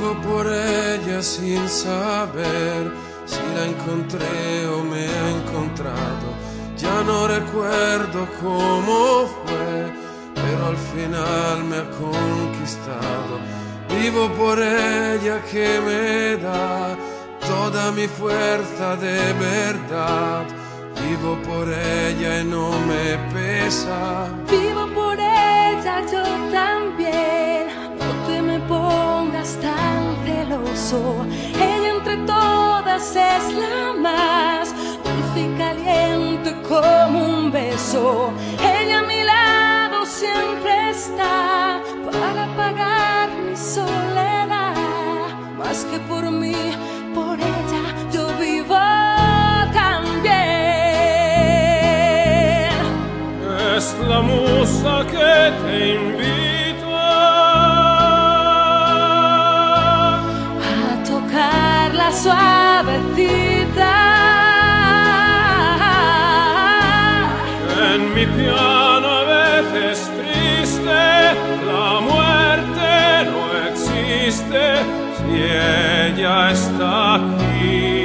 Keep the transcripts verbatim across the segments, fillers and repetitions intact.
Vivo por ella sin saber si la encontré o me ha encontrado. Ya no recuerdo cómo fue, pero al final me ha conquistado. Vivo por ella que me da toda mi fuerza de verdad. Vivo por ella y no me pesa. Vivo por ella yo también. No te me pongas tan celoso. Ella entre todas es la más dulce y caliente como un beso. Ella a mi lado siempre está para apagar mi soledad. Más que por mí, por ella yo vivo también. Es la musa que te invita a tocarla suavecita. En mi piano a veces triste, la muerte no existe si ella está aquí.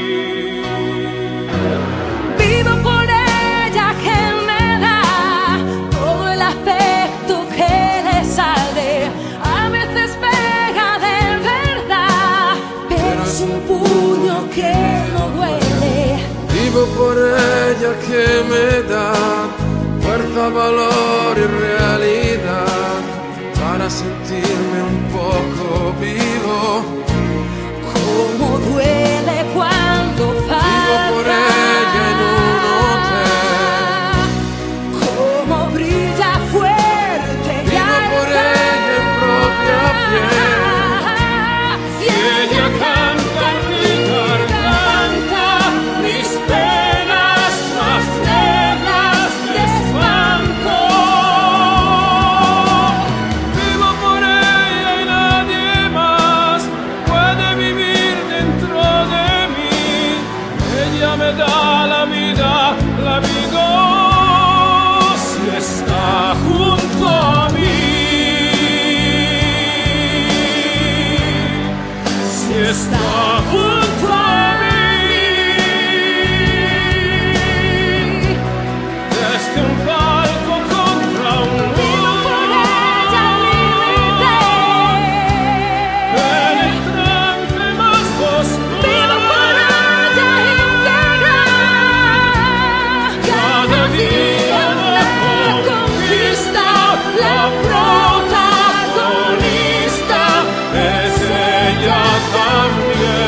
Vivo por ella que me da todo el afecto que le sale. A veces pega de verdad, pero es un puño que no duele. Vivo por ella que me da fuerza, valor y realidad para sentirme un poco vivo. Cómo duele cuando falta. Vivo por ella en un hotel. Cómo brilla fuerte. Vivo por ella en propia piel. Y ella canta en mi garganta mis penas más negras de espanto. Vivo por ella y nadie más puede vivir dentro de mí. Ella me da la vida, la vivo si está junto a mí. Si está junto a mí. Desde un palco contra un Vivo por ella libre. penetrante más oscuro. Vivo por ella íntegra. Cada día la conquista, la protagonista es ella también.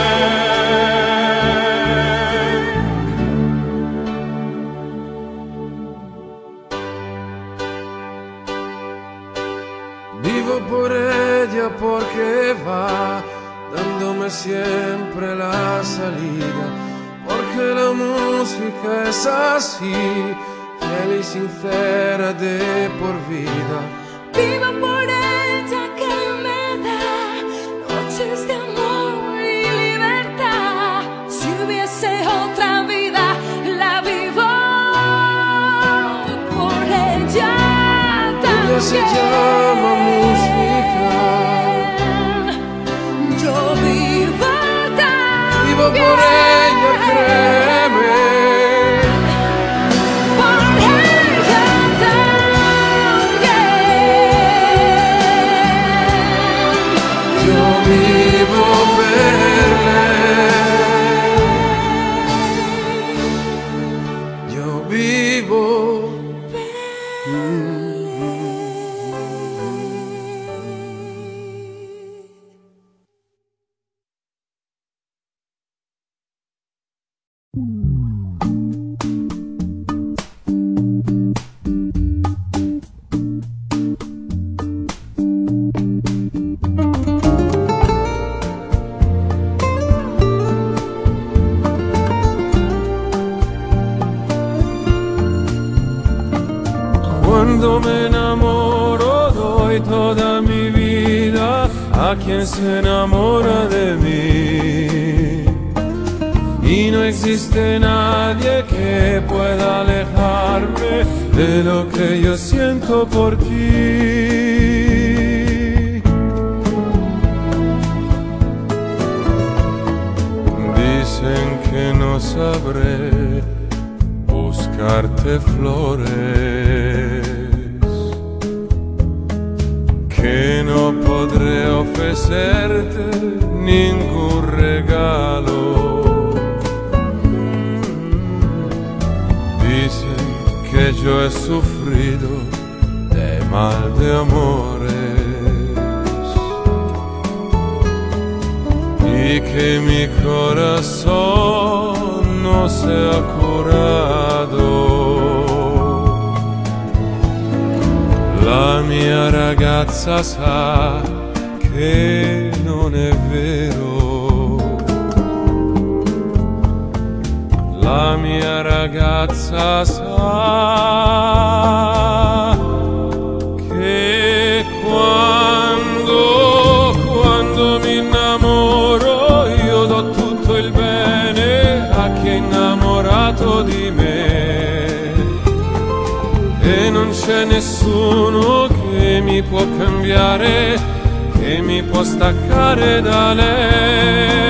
Vivo por ella porque va dándome siempre la salida, porque la música es así, fiel y sincera de por vida. Vivo por ella que me da noches de amor y libertad. Si hubiese otra vida, la vivo por ella también. Ella se llama música. Yo vivo también. Vivo por ella, créeme. Por ella también. Yo vivo verle. Yo vivo. Cuando me enamoro doy toda mi vida a quien se enamora de mí. Y no existe nadie que pueda alejarme de lo que yo siento por ti. sabré buscarte flores, que no podré ofrecerte ningún regalo. Dicen que yo he sufrido de mal de amores y que mi corazón no se ha curado. La mia ragazza sa che non è vero. La mia ragazza sa che quando, quando mi innamoro io do tutto il bene a chi è innamorato di me, e non c'è nessuno che mi può cambiare, che mi può staccare da lei.